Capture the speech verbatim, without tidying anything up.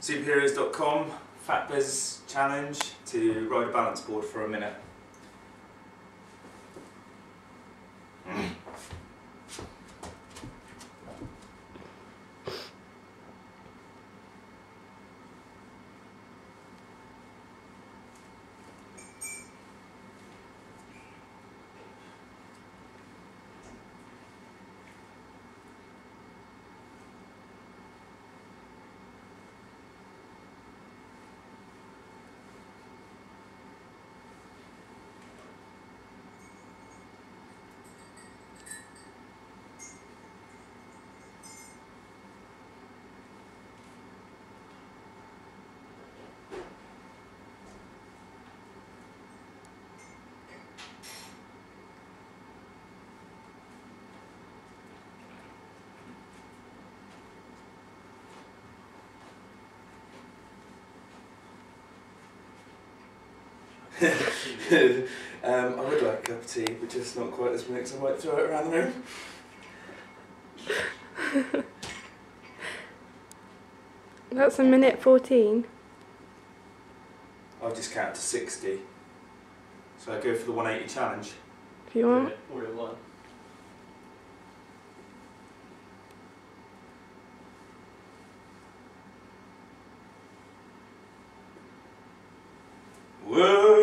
Supaheroz dot com, Fat Biz Challenge to ride a balance board for a minute. um, I would like a cup of tea, but just not quite this minute, so I might throw it around the room. That's a minute fourteen. I'll just count to sixty. So I go for the one eighty challenge. If you want. All in one. Whoa!